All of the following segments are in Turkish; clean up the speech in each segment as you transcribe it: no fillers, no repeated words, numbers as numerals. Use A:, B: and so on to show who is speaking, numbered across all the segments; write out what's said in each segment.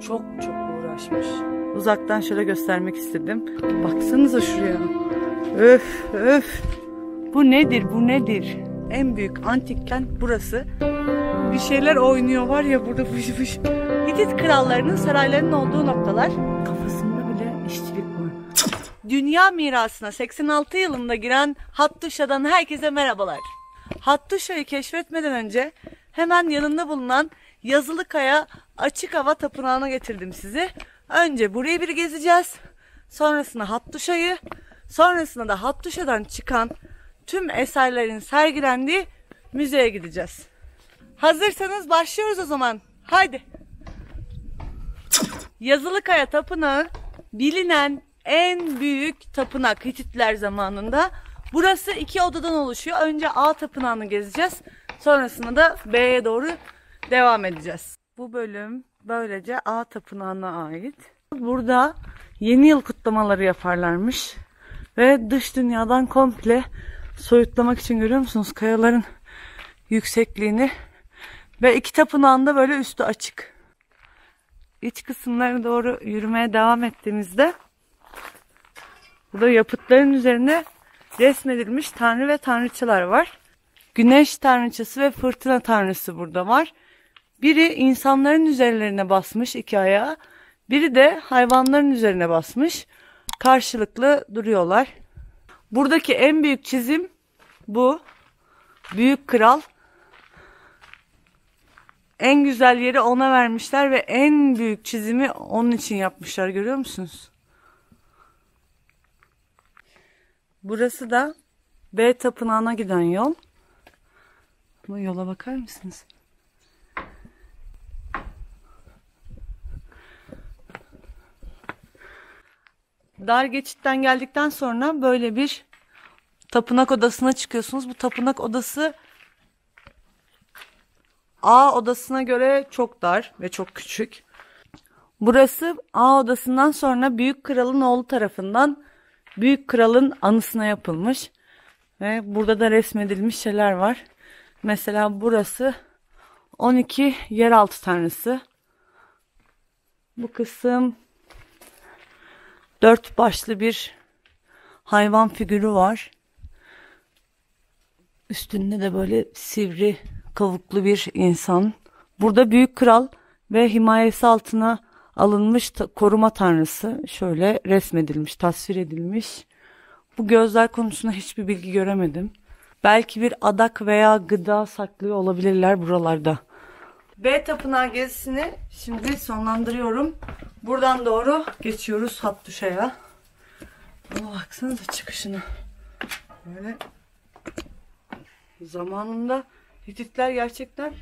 A: çok uğraşmış. Uzaktan şöyle göstermek istedim. Baksanıza şuraya. Öf öf. Bu nedir, bu nedir? En büyük antik kent burası. Bir şeyler oynuyor var ya burada fış fış. Hitit krallarının saraylarının olduğu noktalar. Kafasında bile işçilik var. Dünya mirasına 86 yılında giren Hattuşa'dan herkese merhabalar. Hattuşa'yı keşfetmeden önce hemen yanında bulunan Yazılıkaya Açık Hava Tapınağı'na getirdim sizi. Önce burayı bir gezeceğiz. Sonrasında Hattuşa'yı, sonrasında da Hattuşa'dan çıkan tüm eserlerin sergilendiği müzeye gideceğiz. Hazırsanız başlıyoruz o zaman. Haydi. Yazılıkaya Tapınağı bilinen en büyük tapınak Hititler zamanında. Burası 2 odadan oluşuyor. Önce A tapınağını gezeceğiz. Sonrasında da B'ye doğru devam edeceğiz. Bu bölüm böylece A tapınağına ait. Burada yeni yıl kutlamaları yaparlarmış. Ve dış dünyadan komple soyutlamak için görüyor musunuz kayaların yüksekliğini? Ve 2 tapınağın da böyle üstü açık. İç kısımlara doğru yürümeye devam ettiğimizde burada yapıtların üzerine resmedilmiş tanrı ve tanrıçalar var. Güneş tanrıçası ve fırtına tanrısı burada var. Biri insanların üzerlerine basmış 2 ayağı. Biri de hayvanların üzerine basmış. Karşılıklı duruyorlar. Buradaki en büyük çizim bu. Büyük kral. En güzel yeri ona vermişler ve en büyük çizimi onun için yapmışlar. Görüyor musunuz? Burası da B tapınağına giden yol. Bu yola bakar mısınız? Dar geçitten geldikten sonra böyle bir tapınak odasına çıkıyorsunuz. Bu tapınak odası A odasına göre çok dar ve çok küçük. Burası A odasından sonra Büyük Kral'ın oğlu tarafından Büyük Kral'ın anısına yapılmış. Ve burada da resmedilmiş şeyler var. Mesela burası 12 yeraltı tanrısı. Bu kısım 4 başlı bir hayvan figürü var. Üstünde de böyle sivri kavuklu bir insan. Burada Büyük Kral ve himayesi altına alınmış koruma tanrısı şöyle resmedilmiş, tasvir edilmiş. Bu gözler konusunda hiçbir bilgi göremedim. Belki bir adak veya gıda saklıyor olabilirler buralarda. B tapınağı gezisini şimdi sonlandırıyorum. Buradan doğru geçiyoruz Hattuşa'ya. Ama baksanıza çıkışına. Böyle zamanında Hititler gerçekten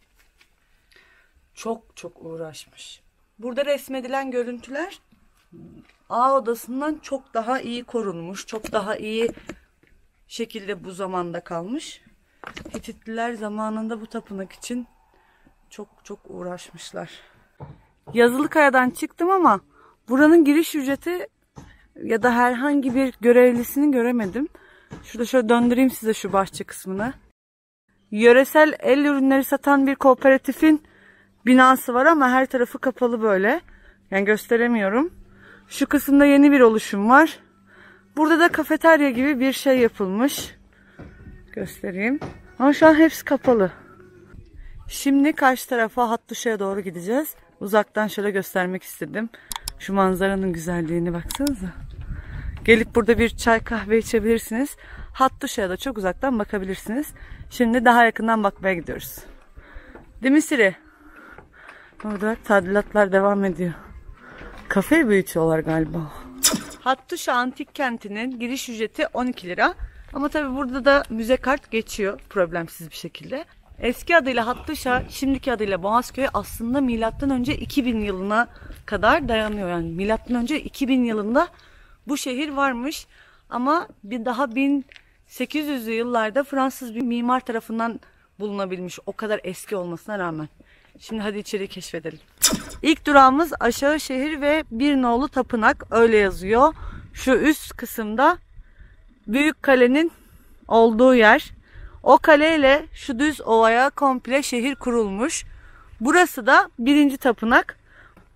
A: çok uğraşmış. Burada resmedilen görüntüler A odasından çok daha iyi korunmuş. Çok daha iyi şekilde bu zamanda kalmış. Hititliler zamanında bu tapınak için çok uğraşmışlar. Yazılıkaya'dan çıktım ama buranın giriş ücreti ya da herhangi bir görevlisini göremedim. Şurada şöyle döndüreyim size şu bahçe kısmını. Yöresel el ürünleri satan bir kooperatifin binası var ama her tarafı kapalı böyle. Yani gösteremiyorum. Şu kısımda yeni bir oluşum var. Burada da kafeterya gibi bir şey yapılmış. Göstereyim. Ama şu an hepsi kapalı. Şimdi karşı tarafa Hattuşa'ya doğru gideceğiz. Uzaktan şöyle göstermek istedim. Şu manzaranın güzelliğini baksanıza. Gelip burada bir çay kahve içebilirsiniz. Hattuşa'ya da çok uzaktan bakabilirsiniz. Şimdi daha yakından bakmaya gidiyoruz. Değil mi Siri? Orada tadilatlar devam ediyor. Kafeyi büyütüyorlar galiba. Hattuşa Antik Kenti'nin giriş ücreti 12 lira. Ama tabii burada da müze kart geçiyor problemsiz bir şekilde. Eski adıyla Hattuşa, şimdiki adıyla Boğazköy aslında MÖ 2000 yılına kadar dayanıyor. Yani MÖ 2000 yılında bu şehir varmış. Ama bir daha 1800'lü yıllarda Fransız bir mimar tarafından bulunabilmiş. O kadar eski olmasına rağmen. Şimdi hadi içeri keşfedelim. İlk durağımız Aşağı Şehir ve Bir Nolu Tapınak. Öyle yazıyor. Şu üst kısımda Büyük Kale'nin olduğu yer. O kaleyle şu düz ovaya komple şehir kurulmuş. Burası da 1. tapınak.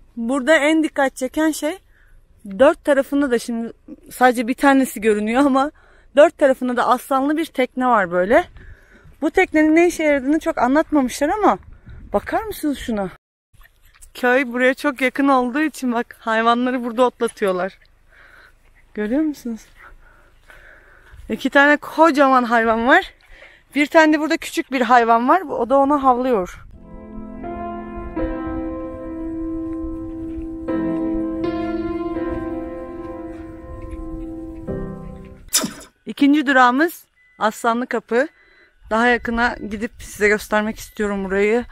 A: Burada en dikkat çeken şey dört tarafında da, şimdi sadece bir tanesi görünüyor ama dört tarafında da aslanlı bir tekne var böyle. Bu teknenin ne işe yaradığını çok anlatmamışlar ama bakar mısınız şuna? Köy buraya çok yakın olduğu için bak, hayvanları burada otlatıyorlar. Görüyor musunuz? 2 tane kocaman hayvan var. Bir tane de burada küçük bir hayvan var. O da ona havlıyor. İkinci durağımız Aslanlı Kapı. Daha yakına gidip size göstermek istiyorum burayı.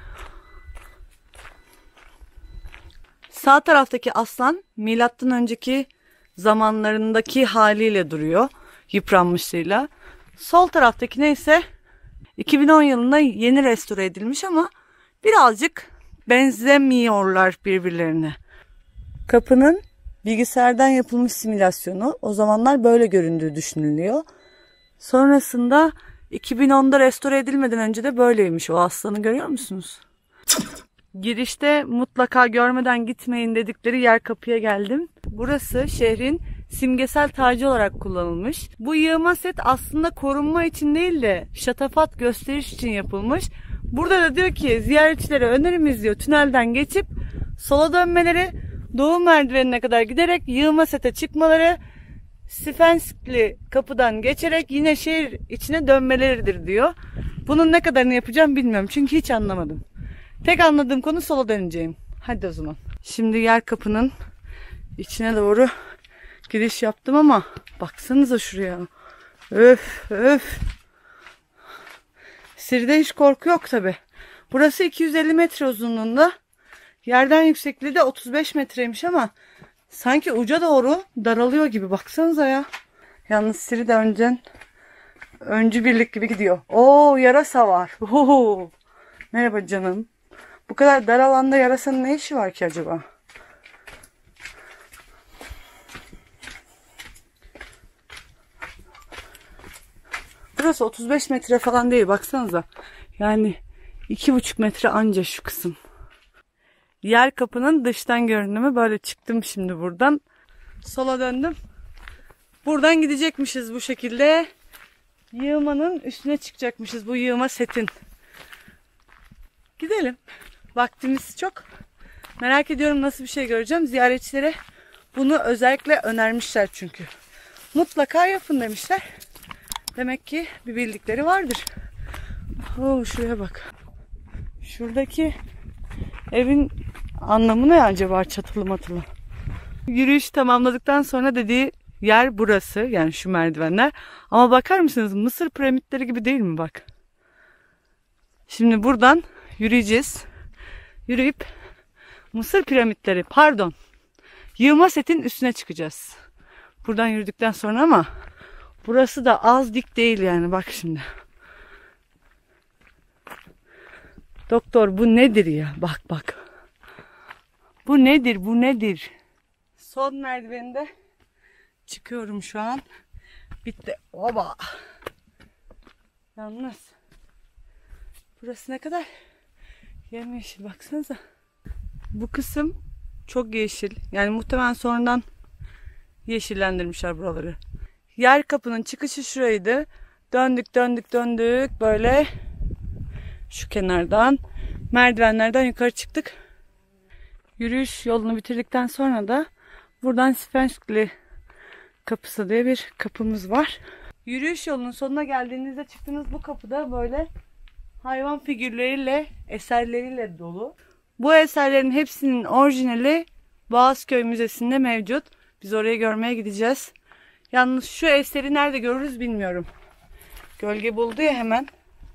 A: Sağ taraftaki aslan milattan önceki zamanlarındaki haliyle duruyor. Yıpranmışlığıyla. Sol taraftaki neyse 2010 yılında yeni restore edilmiş ama birazcık benzemiyorlar birbirlerine. Kapının bilgisayardan yapılmış simülasyonu, o zamanlar böyle göründüğü düşünülüyor. Sonrasında 2010'da restore edilmeden önce de böyleymiş. O aslanı görüyor musunuz? Girişte mutlaka görmeden gitmeyin dedikleri yer kapıya geldim. Burası şehrin simgesel tacı olarak kullanılmış. Bu yığma set aslında korunma için değil de şatafat gösteriş için yapılmış. Burada da diyor ki ziyaretçilere önerimiz diyor tünelden geçip sola dönmeleri, doğu merdivenine kadar giderek yığma sete çıkmaları, Spenskli kapıdan geçerek yine şehir içine dönmeleridir diyor. Bunun ne kadarını yapacağım bilmiyorum çünkü hiç anlamadım. Tek anladığım konu sola döneceğim. Hadi o zaman. Şimdi yer kapının içine doğru giriş yaptım ama baksanıza şuraya. Öf öf. Sirde hiç korku yok tabi. Burası 250 metre uzunluğunda. Yerden yüksekliği de 35 metreymiş ama sanki uca doğru daralıyor gibi. Baksanıza ya. Yalnız Siri de öncü birlik gibi gidiyor. Oo, yarasa var. Oo. Merhaba canım. Bu kadar dar alanda yarasanın ne işi var ki acaba? Burası 35 metre falan değil. Baksanıza. Yani 2,5 metre anca şu kısım. Yer kapının dıştan görünümü böyle. Çıktım şimdi buradan. Sola döndüm. Buradan gidecekmişiz bu şekilde. Yığmanın üstüne çıkacakmışız. Bu yığma setin. Gidelim. Vaktimiz çok. Merak ediyorum nasıl bir şey göreceğim. Ziyaretçilere bunu özellikle önermişler çünkü. Mutlaka yapın demişler. Demek ki bir bildikleri vardır. Oo, şuraya bak. Şuradaki evin anlamı ne acaba, çatılı matılı? Yürüyüş tamamladıktan sonra dediği yer burası. Yani şu merdivenler. Ama bakar mısınız? Mısır piramitleri gibi değil mi bak? Şimdi buradan yürüyeceğiz. Yürüyüp Mısır piramitleri, yığma setin üstüne çıkacağız. Buradan yürüdükten sonra ama burası da az dik değil yani, bak şimdi. Doktor bu nedir ya? Bak bak. Bu nedir? Bu nedir? Son merdiveninde çıkıyorum şu an. Bitti. Oba. Yalnız burası ne kadar yemyeşil, baksanıza. Bu kısım çok yeşil. Yani muhtemelen sonradan yeşillendirmişler buraları. Yer kapının çıkışı şuraydı. Döndük böyle şu kenardan merdivenlerden yukarı çıktık. Yürüyüş yolunu bitirdikten sonra da buradan Spenskli kapısı diye bir kapımız var. Yürüyüş yolunun sonuna geldiğinizde çıktığınız bu kapıda böyle hayvan figürleriyle, eserleriyle dolu. Bu eserlerin hepsinin orijinali Boğazköy Müzesi'nde mevcut. Biz oraya görmeye gideceğiz. Yalnız şu eseri nerede görürüz bilmiyorum. Gölge buldu ya hemen.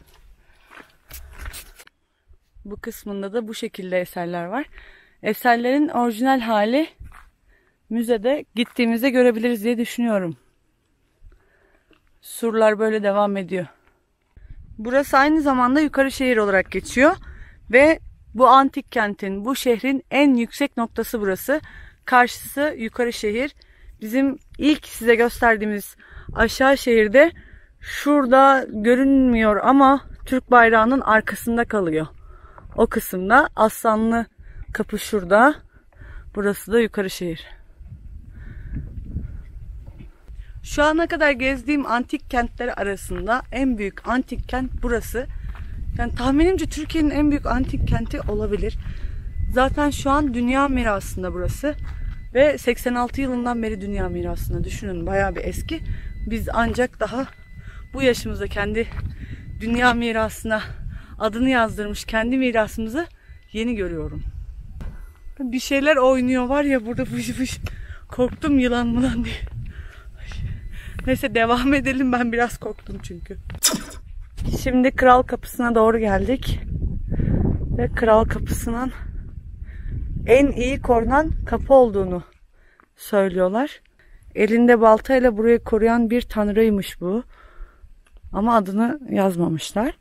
A: Bu kısmında da bu şekilde eserler var. Eserlerin orijinal hali müzede gittiğimizde görebiliriz diye düşünüyorum. Surlar böyle devam ediyor. Burası aynı zamanda yukarı şehir olarak geçiyor. Ve bu antik kentin, bu şehrin en yüksek noktası burası. Karşısı yukarı şehir. Bizim ilk size gösterdiğimiz aşağı şehirde şurada görünmüyor ama Türk bayrağının arkasında kalıyor. O kısımda Aslanlı Kapı şurada. Burası da Yukarışehir. Şu ana kadar gezdiğim antik kentler arasında en büyük antik kent burası. Yani tahminimce Türkiye'nin en büyük antik kenti olabilir. Zaten şu an dünya mirasında burası. Ve 86 yılından beri dünya mirasında. Düşünün, bayağı bir eski. Biz ancak daha bu yaşımızda kendi dünya mirasına adını yazdırmış kendi mirasımızı yeni görüyorum. Bir şeyler oynuyor var ya burada, fış fış. Korktum yılan mılan diye. Neyse devam edelim, ben biraz korktum çünkü. Şimdi Kral Kapısı'na doğru geldik. Ve Kral Kapısı'nın en iyi korunan kapı olduğunu söylüyorlar. Elinde baltayla burayı koruyan bir tanrıymış bu. Ama adını yazmamışlar.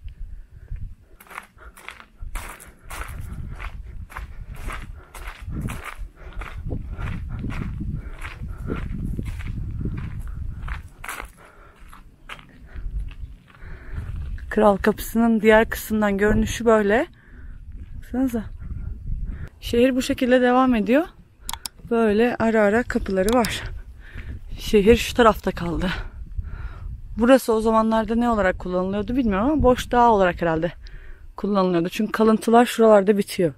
A: Kral Kapısı'nın diğer kısmından görünüşü böyle. Baksanıza. Şehir bu şekilde devam ediyor. Böyle ara ara kapıları var. Şehir şu tarafta kaldı. Burası o zamanlarda ne olarak kullanılıyordu bilmiyorum ama boş dağ olarak herhalde kullanılıyordu. Çünkü kalıntılar şuralarda bitiyor.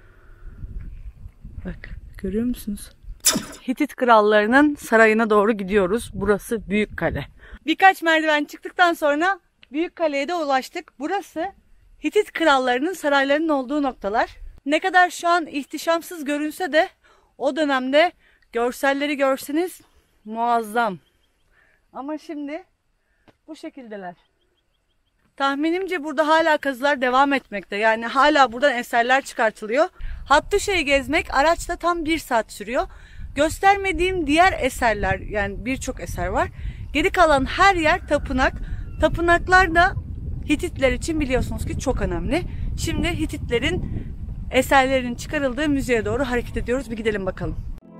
A: Bak, görüyor musunuz? Hitit krallarının sarayına doğru gidiyoruz. Burası Büyükkale. Birkaç merdiven çıktıktan sonra Büyükkale'ye de ulaştık. Burası Hitit krallarının saraylarının olduğu noktalar. Ne kadar şu an ihtişamsız görünse de o dönemde görselleri görseniz muazzam. Ama şimdi bu şekildeler. Tahminimce burada hala kazılar devam etmekte. Yani hala buradan eserler çıkartılıyor. Hattuşa'yı gezmek araçla tam 1 saat sürüyor. Göstermediğim diğer eserler, yani birçok eser var. Geri kalan her yer tapınak. Tapınaklar da Hititler için biliyorsunuz ki çok önemli. Şimdi Hititlerin eserlerinin çıkarıldığı müzeye doğru hareket ediyoruz. Bir gidelim bakalım.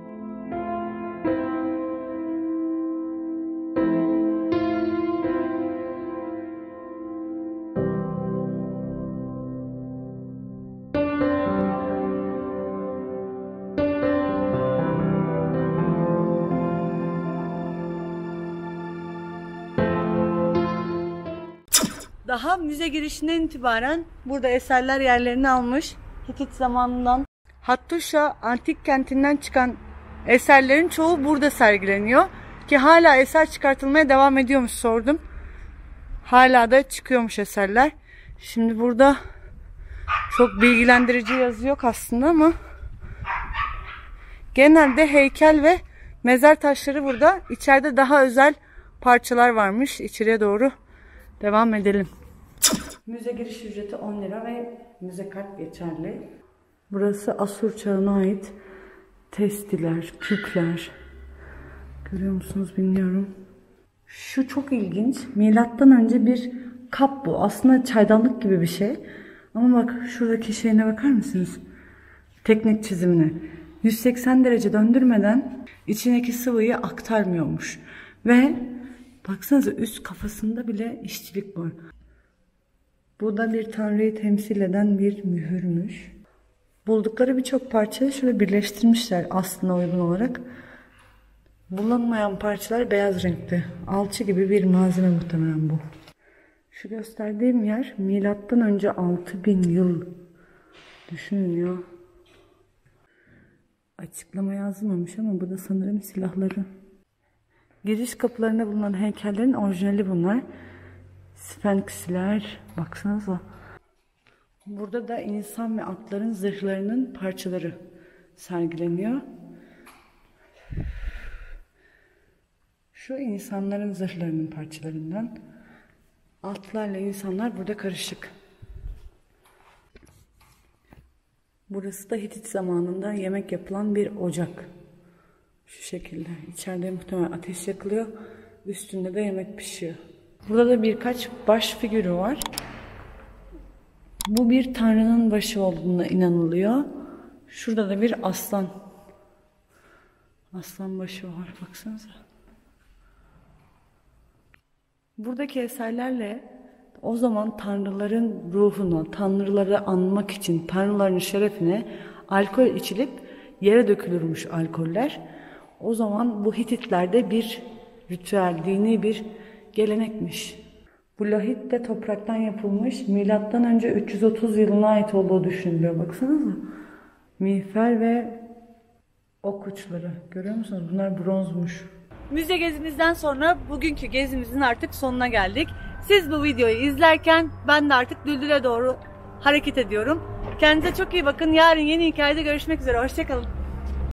A: Daha müze girişinden itibaren burada eserler yerlerini almış. Hitit zamanından Hattuşa antik kentinden çıkan eserlerin çoğu burada sergileniyor. Ki hala eser çıkartılmaya devam ediyormuş, sordum. Hala da çıkıyormuş eserler. Şimdi burada çok bilgilendirici yazı yok aslında ama genelde heykel ve mezar taşları burada. İçeride daha özel parçalar varmış. İçeriye doğru devam edelim. Müze giriş ücreti 10 lira ve müze kart geçerli. Burası Asur çağına ait testiler, küpler. Görüyor musunuz bilmiyorum. Şu çok ilginç. Milattan önce bir kap bu. Aslında çaydanlık gibi bir şey. Ama bak şuradaki şeyine bakar mısınız? Teknik çizimine. 180 derece döndürmeden içindeki sıvıyı aktarmıyormuş. Ve baksanıza üst kafasında bile işçilik var. Bu da bir tanrıyı temsil eden bir mühürmüş. Buldukları birçok parçayı şöyle birleştirmişler aslına uygun olarak. Bulunmayan parçalar beyaz renkte. Alçı gibi bir malzeme muhtemelen bu. Şu gösterdiğim yer milattan önce 6000 yıl. Düşünün ya. Açıklama yazılmamış ama bu da sanırım silahları. Giriş kapılarında bulunan heykellerin orijinali bunlar. Sfenksler. Baksanıza. Burada da insan ve atların zırhlarının parçaları sergileniyor. Şu insanların zırhlarının parçalarından. Atlarla insanlar burada karışık. Burası da Hitit zamanında yemek yapılan bir ocak. Şu şekilde. İçeride muhtemelen ateş yakılıyor. Üstünde de yemek pişiyor. Burada da birkaç baş figürü var. Bu bir tanrının başı olduğuna inanılıyor. Şurada da bir aslan. Aslan başı var. Baksanıza. Buradaki eserlerle o zaman tanrıların ruhunu, tanrıları anmak için, tanrıların şerefine alkol içilip yere dökülürmüş alkoller. O zaman bu Hititlerde bir ritüel, dini bir gelenekmiş. Bu lahit de topraktan yapılmış. Milattan önce 330 yılına ait olduğu düşünülüyor. Baksanıza. Miğfer ve ok uçları. Görüyor musunuz? Bunlar bronzmuş. Müze gezimizden sonra bugünkü gezimizin artık sonuna geldik. Siz bu videoyu izlerken ben de artık Düldül'e doğru hareket ediyorum. Kendinize çok iyi bakın. Yarın yeni hikayede görüşmek üzere. Hoşçakalın.